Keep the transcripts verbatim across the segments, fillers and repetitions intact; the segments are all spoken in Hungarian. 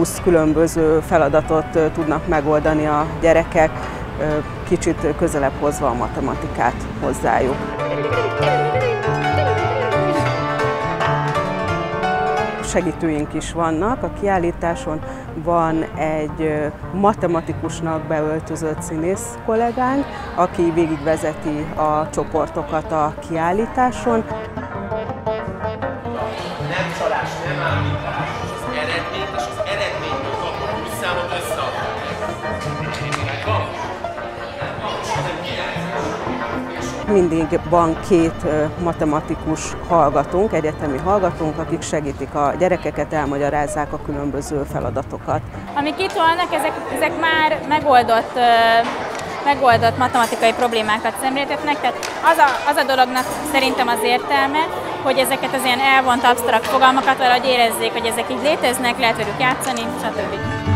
húsz különböző feladatot tudnak megoldani a gyerekek, kicsit közelebb hozva a matematikát hozzájuk. Segítőink is vannak. A kiállításon van egy matematikusnak beöltözött színész kollégánk, aki végigvezeti a csoportokat a kiállításon. Nem csalás, nem állítás, az eredményt és az eredményből kapott húsz-számot összeadnak. Mindig van két matematikus hallgatónk, egyetemi hallgatónk, akik segítik a gyerekeket, elmagyarázzák a különböző feladatokat. Amik itt vannak, ezek, ezek már megoldott, megoldott matematikai problémákat szemléltetnek, tehát az a, az a dolognak szerintem az értelme, hogy ezeket az ilyen elvont absztrakt fogalmakat valahogy érezzék, hogy ezek így léteznek, lehet velük játszani, stb.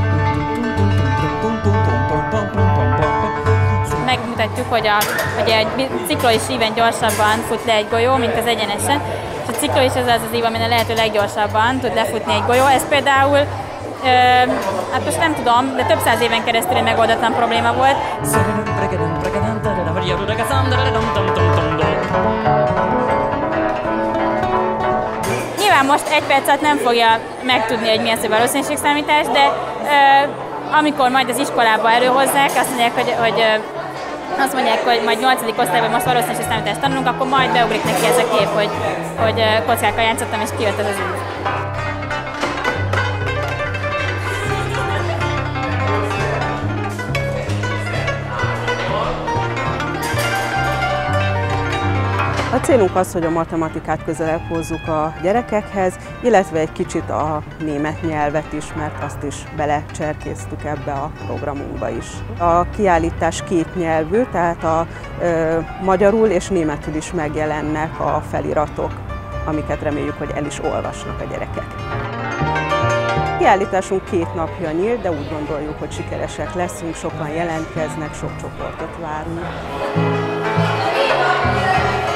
Megmutatjuk, hogy a, hogy egy ciklois íven gyorsabban fut le egy golyó, mint az egyenesen, és a ciklois az az az ív, amin a lehető leggyorsabban tud lefutni egy golyó. Ez például, ö, hát most nem tudom, de több száz éven keresztül egy megoldatlan probléma volt. Nyilván most egy perc alatt nem fogja megtudni, hogy mi az, hogy valószínűségszámítás, de ö, amikor majd az iskolába előhozzák, azt mondják, hogy, hogy azt mondják, hogy majd nyolcadik osztályban most valószínűségszámítást tanulunk, akkor majd beugrik neki ez a kép, hogy, hogy kockákkal játszottam, és kijött ez az ív. A célunk az, hogy a matematikát közelebb hozzuk a gyerekekhez, illetve egy kicsit a német nyelvet is, mert azt is belecserkéztük ebbe a programunkba is. A kiállítás két nyelvű, tehát a ö, magyarul és németül is megjelennek a feliratok, amiket reméljük, hogy el is olvasnak a gyerekek. A kiállításunk két napja nyílt, de úgy gondoljuk, hogy sikeresek leszünk, sokan jelentkeznek, sok csoportot várunk.